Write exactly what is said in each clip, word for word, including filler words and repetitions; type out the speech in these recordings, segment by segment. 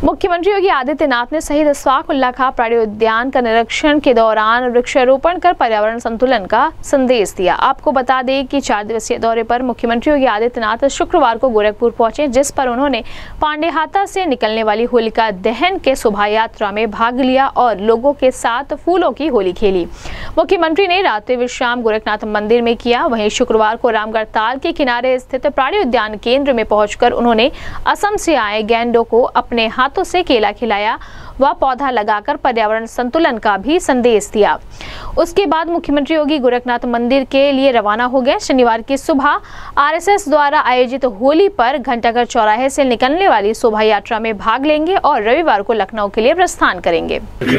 मुख्यमंत्री योगी आदित्यनाथ ने शहीद इस्फाक उल्ला खां प्राणी उद्यान का निरीक्षण के दौरान वृक्षारोपण कर पर्यावरण संतुलन का संदेश दिया। आपको बता दें कि चार दिवसीय दौरे पर मुख्यमंत्री योगी आदित्यनाथ शुक्रवार को गोरखपुर पहुंचे, जिस पर उन्होंने पांडेहाता से निकलने वाली होलिका दहन के शोभा यात्रा में भाग लिया और लोगों के साथ फूलों की होली खेली। मुख्यमंत्री ने रात्रि विश्राम गोरखनाथ मंदिर में किया। वहीं शुक्रवार को रामगढ़ ताल के किनारे स्थित प्राणी उद्यान केंद्र में पहुंचकर उन्होंने असम से आए गैंडों को अपने हाथों से केला खिलाया व पौधा लगाकर पर्यावरण संतुलन का भी संदेश दिया। उसके बाद मुख्यमंत्री योगी गोरखनाथ मंदिर के लिए रवाना हो गए। शनिवार की सुबह आरएसएस द्वारा आयोजित होली पर घंटाघर चौराहे से निकलने वाली शोभा यात्रा में भाग लेंगे और रविवार को लखनऊ के लिए प्रस्थान करेंगे।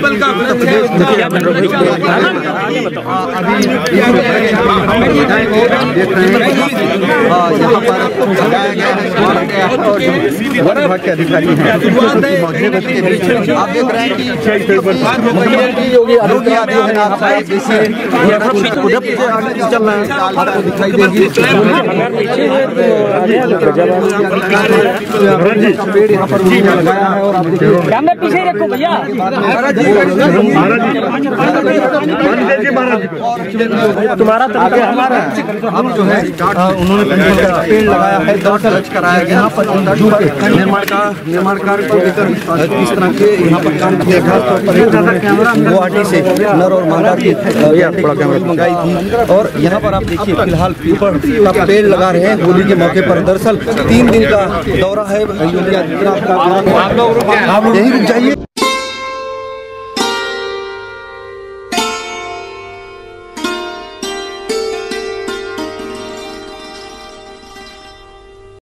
आप देख रहे हैं कि मुख्यमंत्री योगी आदित्यनाथ साहब जैसे चल रहे हैं, आपको दिखाई देगी पेड़ यहाँ पर लगाया है। और आप देखिए पीछे रखो भैया, तुम्हारा आगे हमारा अब जो है उन्होंने पेड़ लगाया है, दरअसल कराया गया यहाँ पर निर्माण का निर्माण कार्य को लेकर इस तरह के यहाँ पर काम किया गया। गुवाहाटी से नर और मादा की मंगाई थी और यहाँ पर आप देखिए फिलहाल पीपल का पेड़ लगा रहे हैं होली के मौके पर। दरअसल तीन दिन का दौरा है योगी आदित्यनाथ का, आप यहीं रुक जाइए।